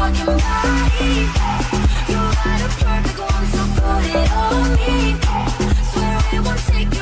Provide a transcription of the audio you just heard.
talking body. You got a perfect one, so put it on me. Swear it won't take